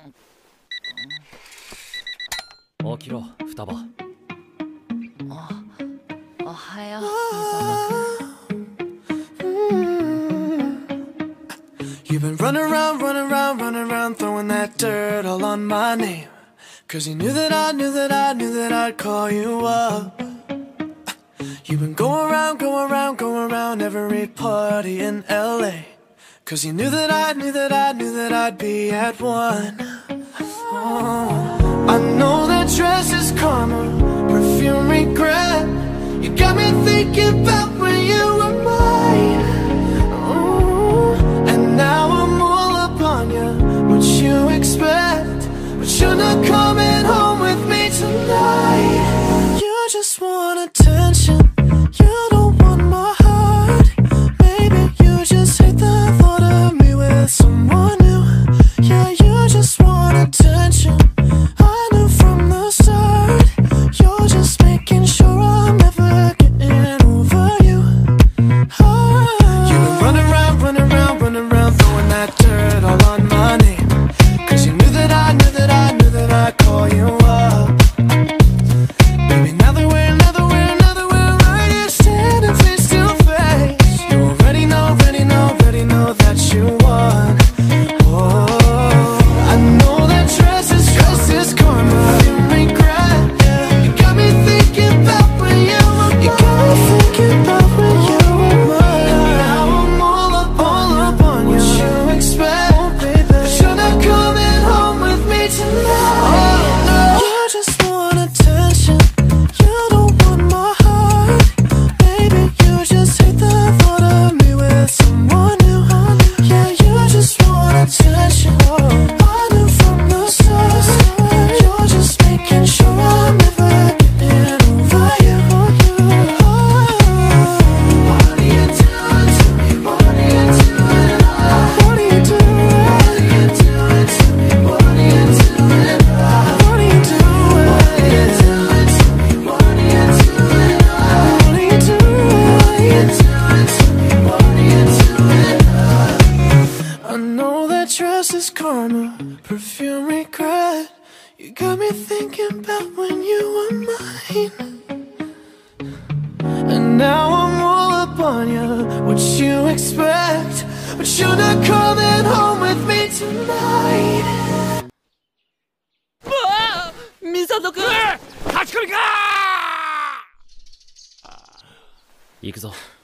起きろ、双葉。 おはよう、 You've been running around, running around, running around, throwing that dirt all on my name. Cause you knew that I'd call you up. You've been going around, going around, going around every party in LA. Cause you knew that I'd be at one. I know that dress is karma, perfume regret. You got me thinking about when you were mine. And now I'm all up on you, what you expect. But you're not coming home with me tonight. You just want attention, you don't want my heart. Maybe you just hate the thought of me with someone new. Yeah, you just want attention, I knew from the start. You're just making sure I'm never getting over you. You've been running around, running around, running around, throwing that dirt all on my name. Cause you knew that I'd call you up. Baby, now that we're right here standing face to face, you already know that you won. Oh, I know that dress is karma, you regret. You got me thinking about when you were mine. And now I'm all up on you, what you expect. But you're not coming home with me tonight. You just want attention, you don't want my heart. Maybe you just hate the thought of me with someone new. Yeah, you just want attention, I knew from the start. You're just making sure I'm never getting over you. What are you doing to me? What are you doing? What are you doing? What are you doing to me? What are you doing? What are you doing? What are you doing to me? What are you doing? What are you doing? What are you doing to me? What are you doing? I know that dress is karma, perfume regret. You got me thinking about when you were mine. And now I'm all up on you, what you expect. But you're not coming home with me tonight. ミサト君。 行くぞ。